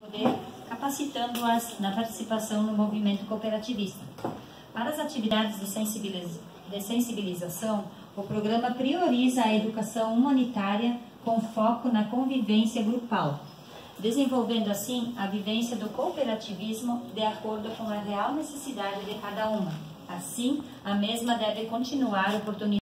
poder, capacitando-as na participação no movimento cooperativista. Para as atividades de sensibilização, o programa prioriza a educação humanitária com foco na convivência grupal, desenvolvendo assim a vivência do cooperativismo de acordo com a real necessidade de cada uma. Assim, a mesma deve continuar oportunizando